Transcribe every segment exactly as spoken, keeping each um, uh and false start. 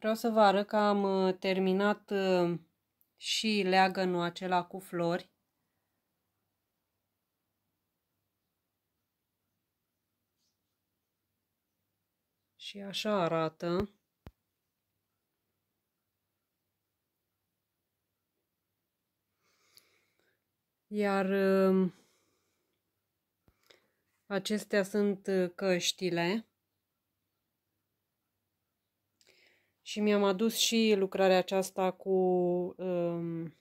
Vreau să vă arăt că am terminat și leagănul acela cu flori. Și așa arată. Iar acestea sunt căștile. Și mi-am adus și lucrarea aceasta cu um,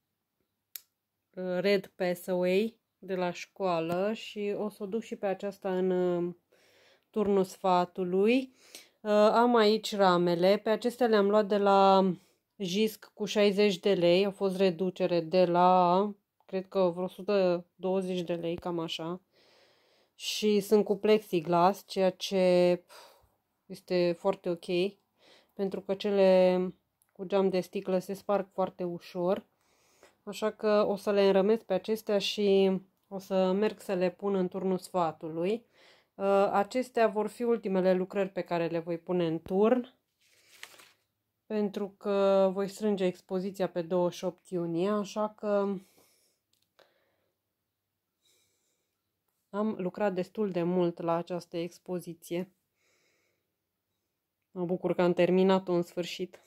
Red Passaway de la școală și o să o duc și pe aceasta în um, turnul sfatului. Uh, am aici ramele, pe acestea le-am luat de la Jisc cu șaizeci de lei, a fost reducere de la, cred că vreo o sută douăzeci de lei, cam așa. Și sunt cu plexiglas, ceea ce este foarte ok, pentru că cele cu geam de sticlă se sparg foarte ușor. Așa că o să le înrămesc pe acestea și o să merg să le pun în turnul sfatului. Acestea vor fi ultimele lucrări pe care le voi pune în turn, pentru că voi strânge expoziția pe douăzeci și opt iunie, așa că am lucrat destul de mult la această expoziție. Mă bucur că am terminat-o în sfârșit.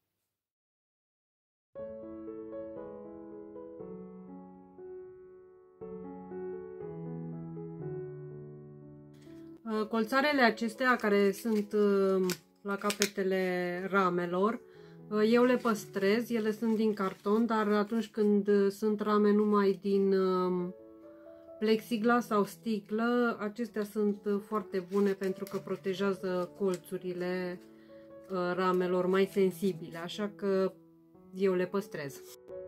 Colțarele acestea care sunt la capetele ramelor, eu le păstrez, ele sunt din carton, dar atunci când sunt rame numai din plexiglas sau sticlă, acestea sunt foarte bune pentru că protejează colțurile ramelor mai sensibile, așa că eu le păstrez.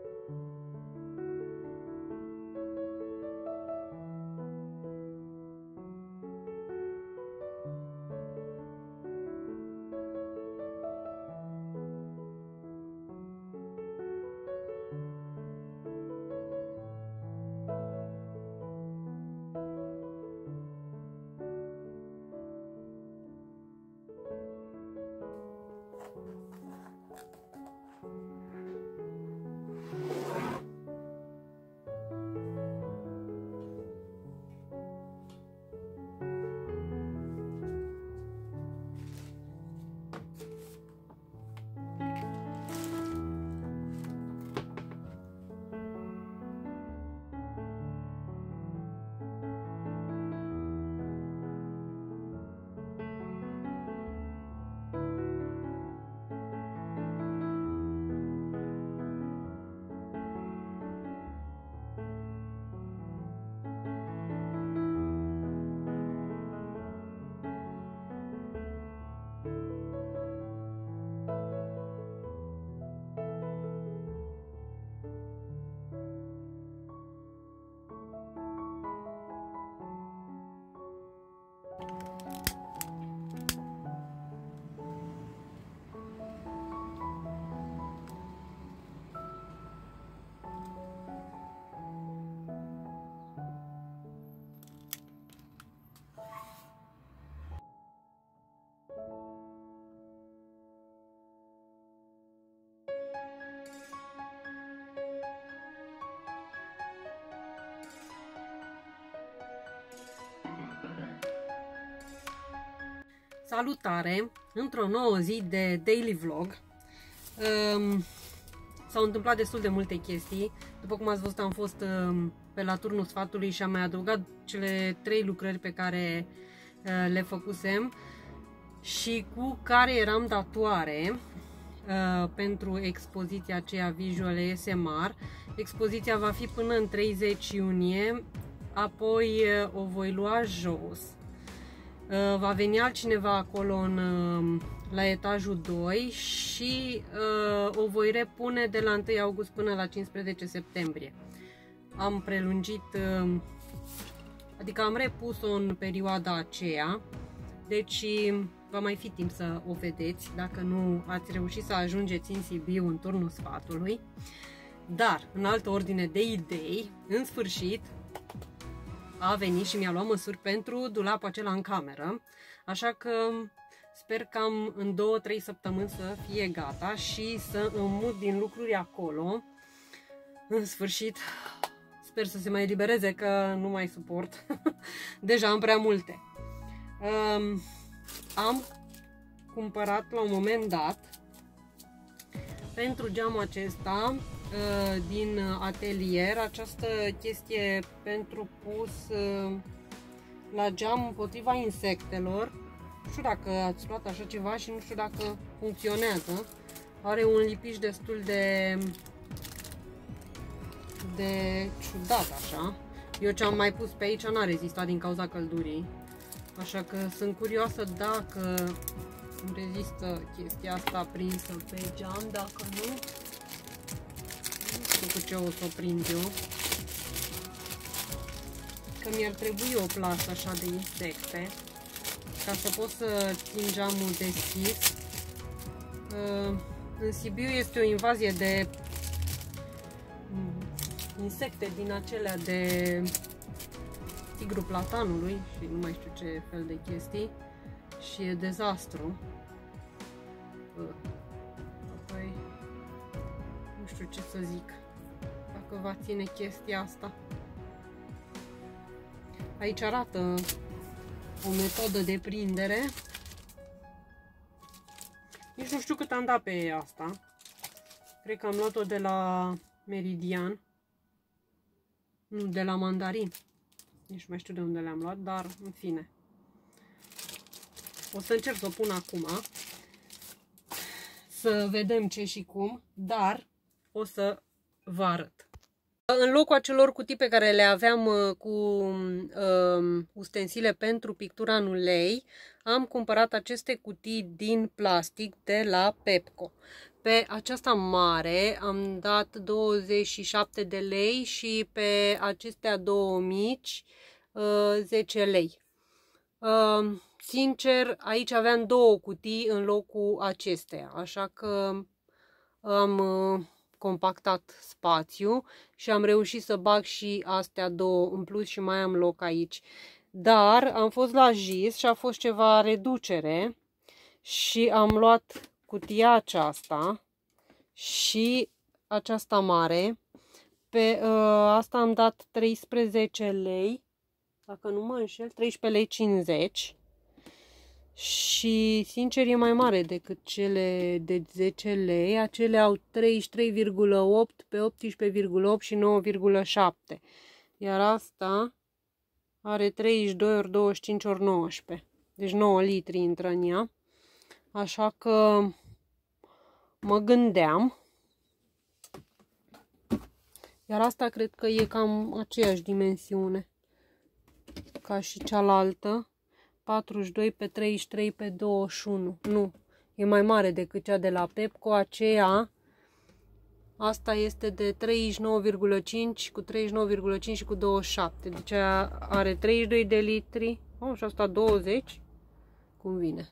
Salutare! Într-o nouă zi de daily vlog um, s-au întâmplat destul de multe chestii. După cum ați văzut, am fost um, pe la turnul sfatului și am mai adăugat cele trei lucrări pe care uh, le făcusem și cu care eram datoare uh, pentru expoziția aceea Visual A S M R. Expoziția va fi până în treizeci iunie, apoi uh, o voi lua jos. Va veni altcineva acolo în, la etajul doi și uh, o voi repune de la întâi august până la cincisprezece septembrie. Am prelungit, uh, adică am repus-o în perioada aceea, deci va mai fi timp să o vedeți dacă nu ați reușit să ajungeți în Sibiu în turnul sfatului. Dar, în altă ordine de idei, în sfârșit, a venit și mi-a luat măsuri pentru dulapul acela în cameră, așa că Sper cam în două trei săptămâni să fie gata și să îmi mut din lucruri acolo. În sfârșit, sper să se mai elibereze, că nu mai suport. Deja am prea multe. Um, am cumpărat la un moment dat pentru geamul acesta uh, din atelier această chestie pentru pus uh, la geam împotriva insectelor. Nu știu dacă ați luat așa ceva și nu știu dacă funcționează. Are un lipiș destul de de ciudat așa. Eu ce am mai pus pe aici n-a rezistat din cauza căldurii. Așa că sunt curioasă dacă îmi rezistă chestia asta prinsă pe geam. Dacă nu, nu știu cu ce o să o prind eu. Că mi-ar trebui o plasă așa de insecte ca să pot să țin geamul deschis. În Sibiu este o invazie de insecte din acelea de tigru platanului și nu mai știu ce fel de chestii și e dezastru. Apoi nu știu ce să zic dacă va ține chestia asta. Aici arată o metodă de prindere. Nici nu știu cât am dat pe asta. Cred că am luat-o de la Meridian. Nu, de la Mandarin. Nici nu mai știu de unde le-am luat, dar în fine. O să încerc să o pun acum. Să vedem ce și cum, dar o să vă arăt. În locul acelor cutii pe care le aveam cu um, ustensile pentru pictura în ulei, am cumpărat aceste cutii din plastic de la Pepco. Pe aceasta mare am dat douăzeci și șapte de lei și pe acestea două mici zece lei. Sincer, aici aveam două cutii în locul acesteia, așa că am compactat spațiu și am reușit să bag și astea două în plus și mai am loc aici. Dar am fost la Jis și a fost ceva reducere și am luat cutia aceasta și aceasta mare. Pe uh, asta am dat treisprezece lei, dacă nu mă înșel, treisprezece lei cincizeci. Și sincer e mai mare decât cele de zece lei. Acele au treizeci și trei virgulă opt pe optsprezece virgulă opt și nouă virgulă șapte. Iar asta are treizeci și doi ori douăzeci și cinci ori nouăsprezece. Deci nouă litri intră în ea. Așa că mă gândeam. Iar asta cred că e cam aceeași dimensiune ca și cealaltă. patruzeci și doi pe treizeci și trei pe douăzeci și unu. Nu, e mai mare decât cea de la Pepco. Aceea, asta este de treizeci și nouă virgulă cinci cu treizeci și nouă virgulă cinci și cu douăzeci și șapte. Deci aia are treizeci și doi de litri. Oh, și asta douăzeci. Cum vine?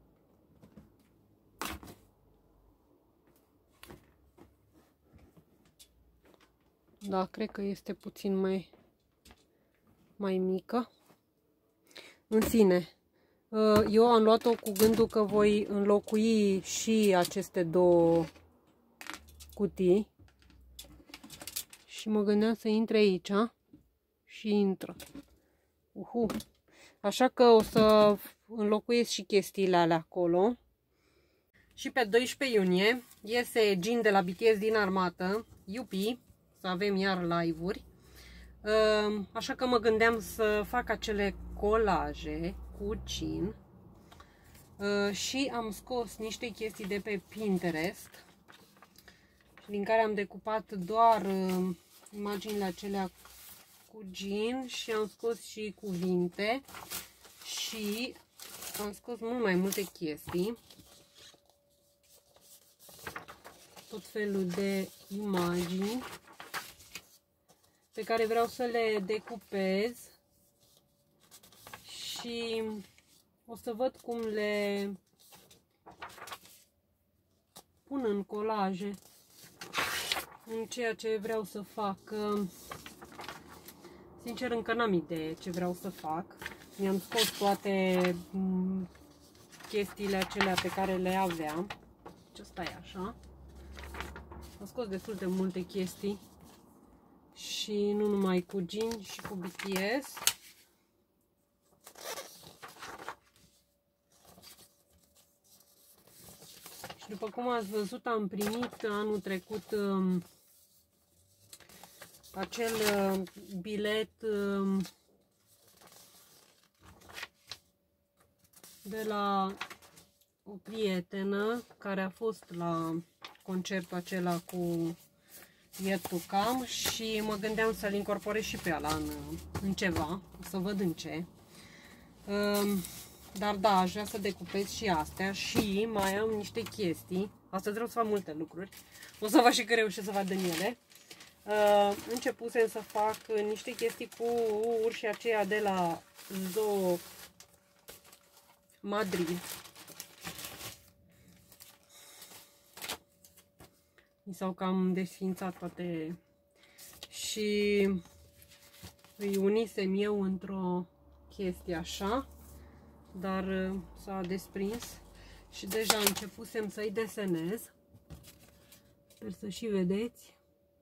Da, cred că este puțin mai, mai mică. În sine, eu am luat-o cu gândul că voi înlocui și aceste două cutii și mă gândeam să intre aici și intră. Uhu. Așa că o să înlocuiesc și chestiile alea acolo. Și pe doisprezece iunie iese Jin de la B T S din armată, iupi, să avem iar live-uri. Așa că mă gândeam să fac acele colaje cu Jin și am scos niște chestii de pe Pinterest din care am decupat doar imaginile acelea cu Jin și am scos și cuvinte și am scos mult mai multe chestii, tot felul de imagini pe care vreau să le decupez și o să văd cum le pun în colaje, în ceea ce vreau să fac. Sincer, încă n-am idee ce vreau să fac. Mi-am scos toate chestiile acelea pe care le aveam. Ce ăsta e așa. Am scos destul de multe chestii. Și nu numai cu Jin, și cu B T S. Și după cum ați văzut, am primit anul trecut um, acel uh, bilet um, de la o prietenă care a fost la concertul acela cu Yet to Come și mă gândeam să-l incorporez și pe ăla în, în ceva, o să văd în ce. Um, dar da, aș vrea să decupez și astea și mai am niște chestii. Astăzi vreau să fac multe lucruri. O să văd și că reușesc să fac din ele. Uh, începusem să fac niște chestii cu urșii aceia de la Zoo Madrid. Mi s-au cam desfințat toate și îi unisem eu într-o chestie așa, dar s-a desprins și deja începusem să-i desenez. Sper să și vedeți.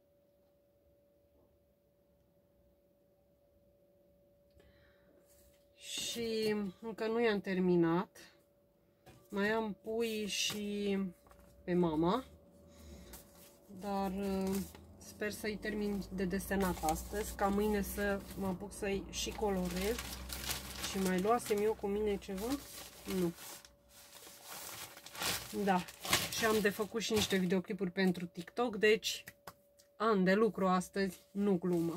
Și încă nu i-am terminat. Mai am pui și pe mama. Dar sper să-i termin de desenat astăzi, ca mâine să mă apuc să-i și colorez. Și mai luasem eu cu mine ceva? Nu. Da. Și am de făcut și niște videoclipuri pentru TikTok, deci am de lucru astăzi, nu glumă.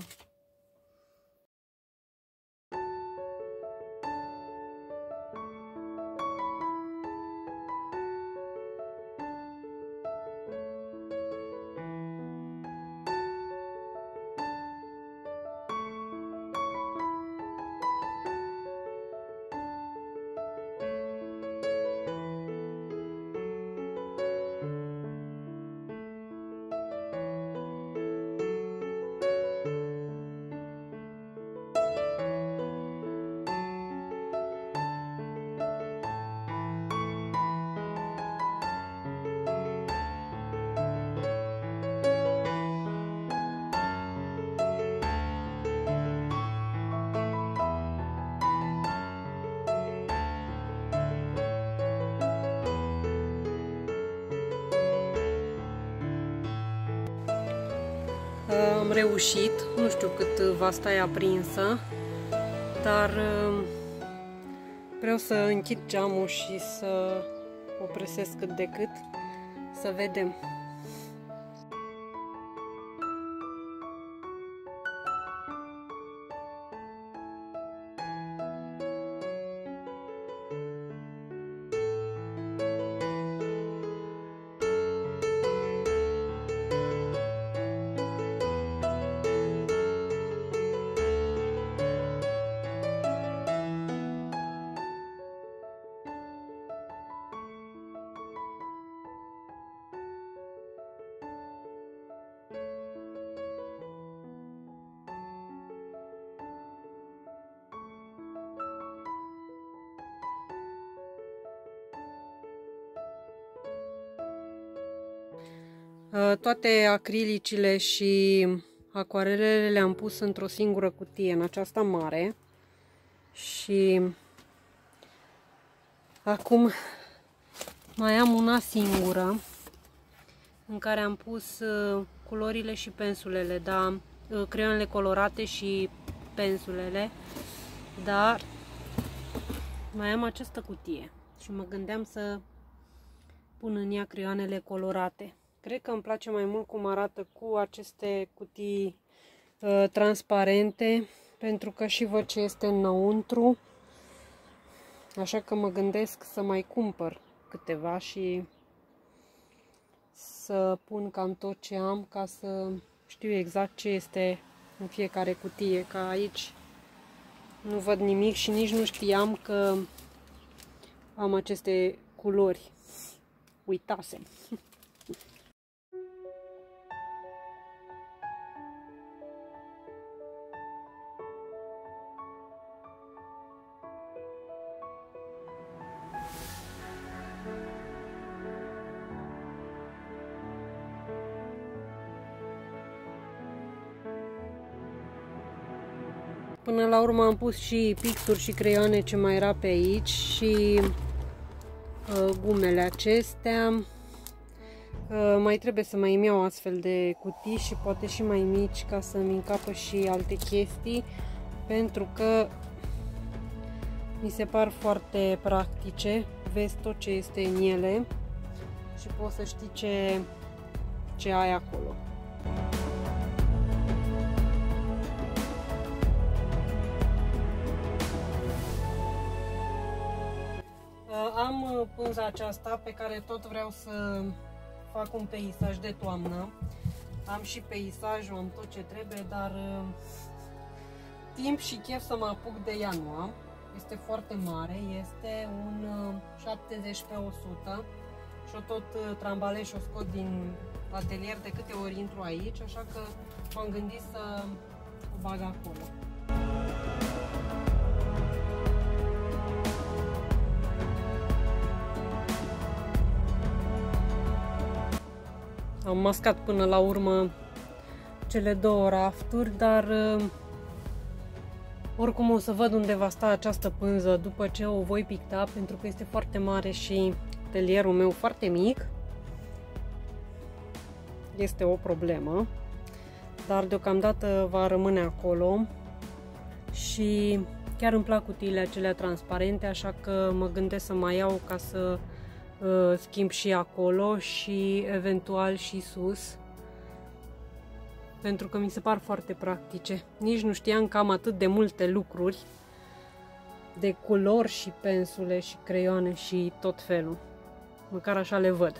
Am reușit, nu știu cât va sta ea aprinsă, dar vreau să închid geamul și să o presesc cât de cât, să vedem. Toate acrilicile și acuarelele le-am pus într-o singură cutie, în aceasta mare. Și acum mai am una singură în care am pus culorile și pensulele, da, creionele colorate și pensulele, dar mai am această cutie și mă gândeam să pun în ea creioanele colorate. Cred că îmi place mai mult cum arată cu aceste cutii uh, transparente, pentru că și văd ce este înăuntru. Așa că mă gândesc să mai cumpăr câteva și să pun cam tot ce am, ca să știu exact ce este în fiecare cutie, că aici nu văd nimic și nici nu știam că am aceste culori. Uitasem. Până la urmă am pus și pixuri și creioane ce mai era pe aici și uh, gumele acestea. Uh, mai trebuie să mai îmi iau astfel de cutii și poate și mai mici ca să-mi încapă și alte chestii, pentru că mi se par foarte practice. Vezi tot ce este în ele și poți să știi ce, ce ai acolo. Am pânza aceasta pe care tot vreau să fac un peisaj de toamnă. Am și peisajul, am tot ce trebuie, dar timp și chef să mă apuc de ea nu am. Este foarte mare, este un șaptezeci pe o sută și o tot trambalez și o scot din atelier de câte ori intru aici, așa că m-am gândit să o bag acolo. Am mascat până la urmă cele două rafturi, dar oricum o să văd unde va sta această pânză după ce o voi picta, pentru că este foarte mare și atelierul meu foarte mic. Este o problemă, dar deocamdată va rămâne acolo și chiar îmi plac cutiile acelea transparente, așa că mă gândesc să mai iau ca să uh, schimb și acolo și eventual și sus, pentru că mi se par foarte practice. Nici nu știam că am atât de multe lucruri de culori și pensule și creioane și tot felul. Măcar așa le văd.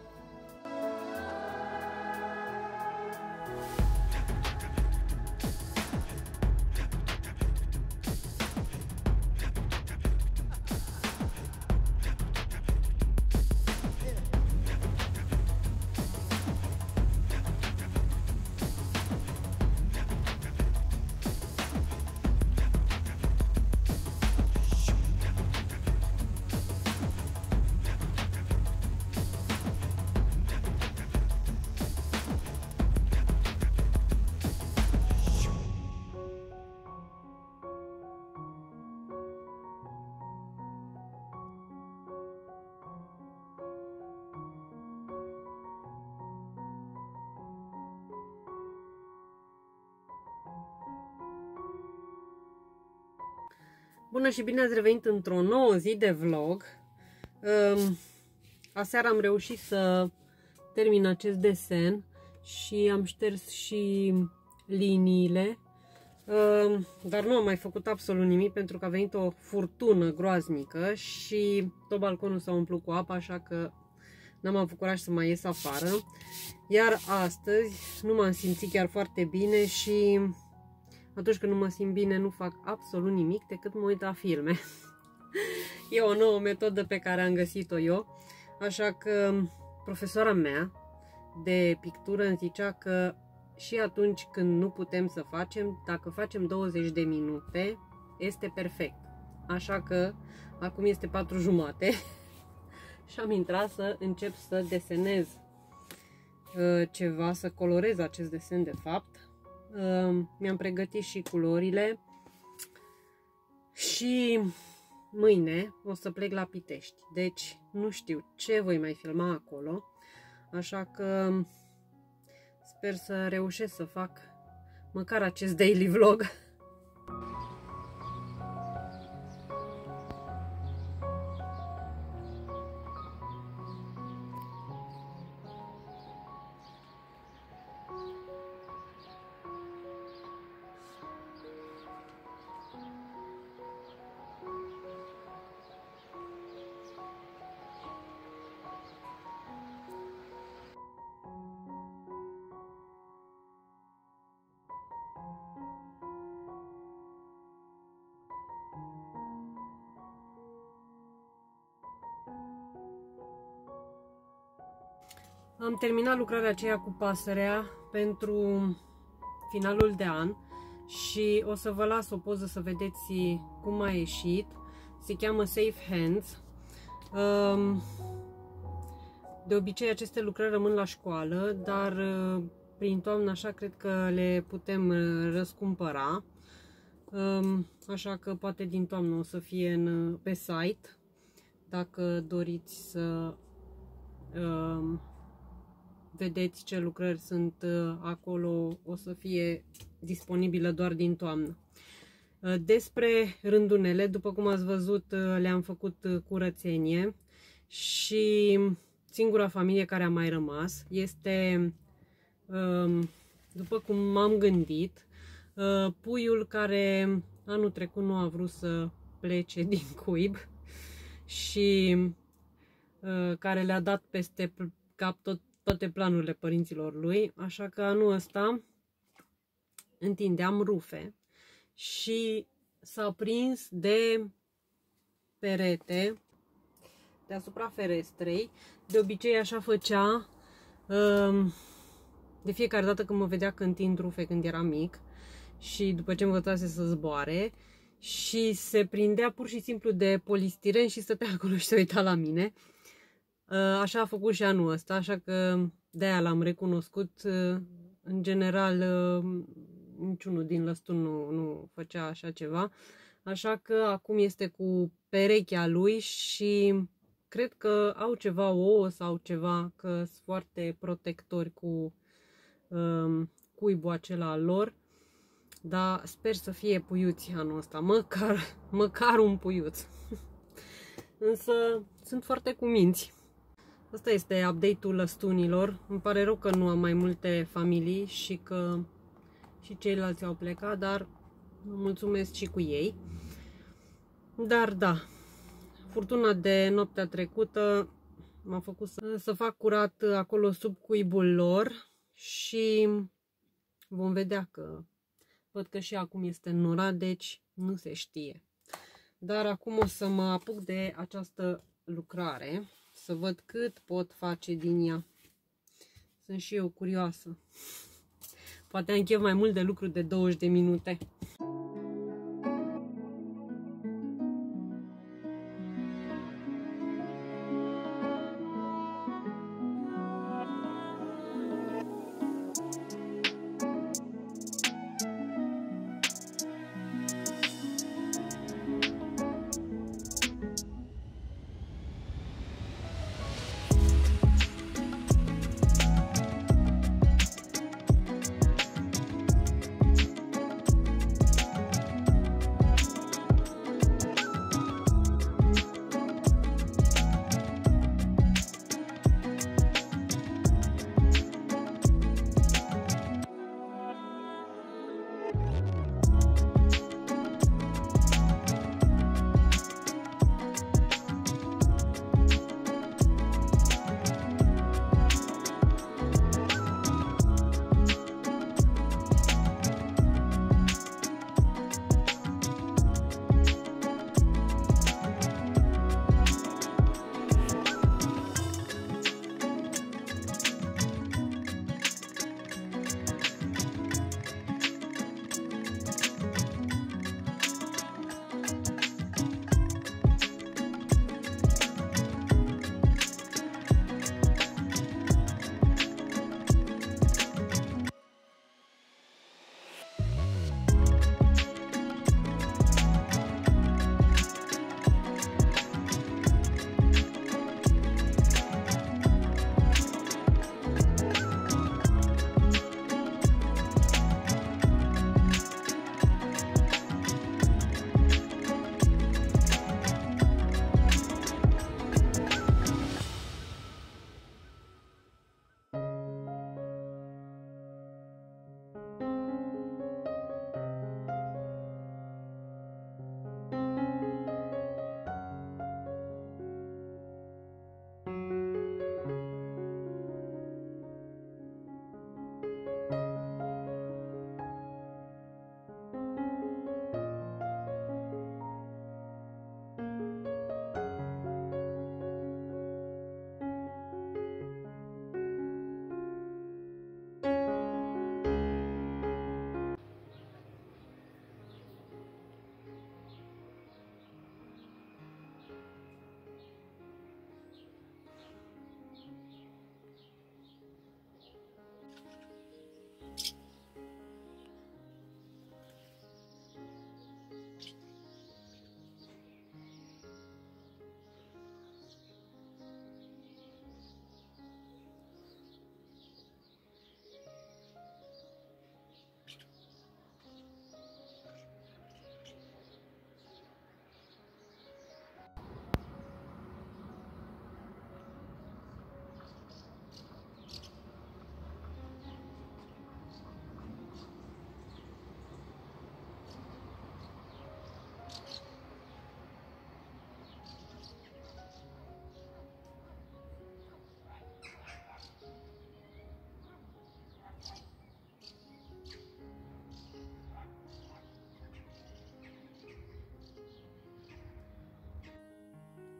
Bună și bine ați revenit într-o nouă zi de vlog. Aseară am reușit să termin acest desen și am șters și liniile, dar nu am mai făcut absolut nimic pentru că a venit o furtună groaznică și tot balconul s-a umplut cu apă, așa că n-am avut curaj să mai ies afară. Iar astăzi nu m-am simțit chiar foarte bine și atunci când nu mă simt bine nu fac absolut nimic decât mă uit la filme. E o nouă metodă pe care am găsit-o eu, așa că profesoara mea de pictură îmi zicea că și atunci când nu putem să facem, dacă facem douăzeci de minute, este perfect. Așa că acum este patru jumate și am intrat să încep să desenez ceva, să colorez acest desen de fapt. Mi-am pregătit și culorile și mâine o să plec la Pitești, deci nu știu ce voi mai filma acolo, așa că sper să reușesc să fac măcar acest daily vlog. Am terminat lucrarea aceea cu pasărea pentru finalul de an și o să vă las o poză să vedeți cum a ieșit. Se cheamă Safe Hands. De obicei aceste lucrări rămân la școală, dar prin toamnă așa cred că le putem răscumpăra. Așa că poate din toamnă o să fie în, pe site, dacă doriți să uh, vedeți ce lucrări sunt uh, acolo, o să fie disponibilă doar din toamnă. Uh, despre rândunele, după cum ați văzut, uh, le-am făcut uh, curățenie și singura familie care a mai rămas este, uh, după cum m-am gândit, uh, puiul care anul trecut nu a vrut să plece din cuib și uh, care le-a dat peste cap tot, toate planurile părinților lui, așa că anul ăsta întindeam rufe și s-a prins de perete deasupra ferestrei. De obicei așa făcea uh, de fiecare dată când mă vedea că întind rufe când eram mic și după ce învățase să zboare, și se prindea pur și simplu de polistiren și stătea acolo și se uita la mine. Așa a făcut și anul ăsta, așa că de-aia l-am recunoscut. În general, niciunul din lăstun nu, nu făcea așa ceva, așa că acum este cu perechea lui și cred că au ceva ouă sau ceva, că sunt foarte protectori cu um, cuibul acela al lor. Dar sper să fie puiuți anul ăsta, măcar, măcar un puiuț. Însă sunt foarte cuminți. Asta este update-ul lăstunilor. Îmi pare rău că nu am mai multe familii și că și ceilalți au plecat, dar mulțumesc și cu ei. Dar da, furtuna de noaptea trecută m-a făcut să, să fac curat acolo sub cuibul lor și vom vedea că văd că și acum este norat, deci nu se știe. Dar acum o să mă apuc de această lucrare, să văd cât pot face din ea. Sunt și eu curioasă. Poate am chef mai mult de lucru de douăzeci de minute.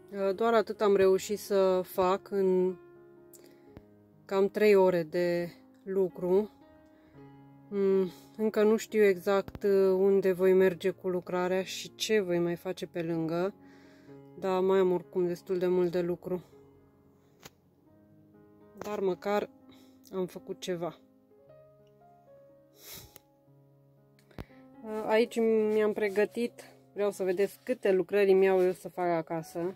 Doar atât am reușit să fac în cam trei ore de lucru. Încă nu știu exact unde voi merge cu lucrarea și ce voi mai face pe lângă, dar mai am oricum destul de mult de lucru. Dar măcar am făcut ceva. Aici mi-am pregătit, vreau să vedeți câte lucrări mi-au eu să fac acasă.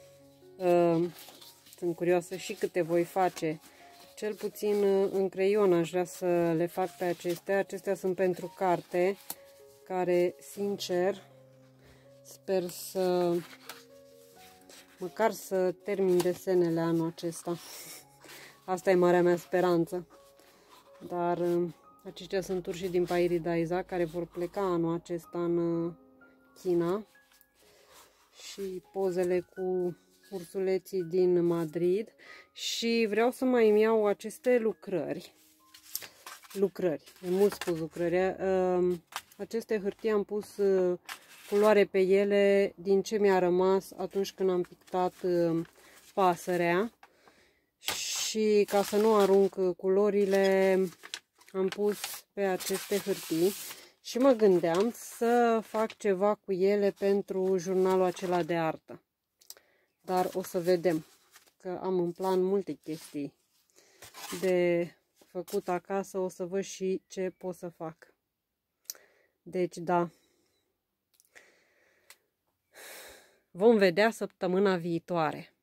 Sunt curioasă și câte voi face. Cel puțin în creion aș vrea să le fac pe acestea. Acestea sunt pentru carte, care, sincer, sper să măcar să termin desenele anul acesta. Asta e marea mea speranță. Dar aceștia sunt urși din Pairi-Daiza, care vor pleca anul acesta în China. Și pozele cu ursuleții din Madrid. Și vreau să mai îmi iau aceste lucrări. Lucrări, e mult spus lucrări. Aceste hârtii am pus culoare pe ele din ce mi-a rămas atunci când am pictat pasărea. Și ca să nu arunc culorile, am pus pe aceste hârtii. Și mă gândeam să fac ceva cu ele pentru jurnalul acela de artă. Dar o să vedem, că am în plan multe chestii de făcut acasă, o să văd și ce pot să fac. Deci, da. Vom vedea săptămâna viitoare.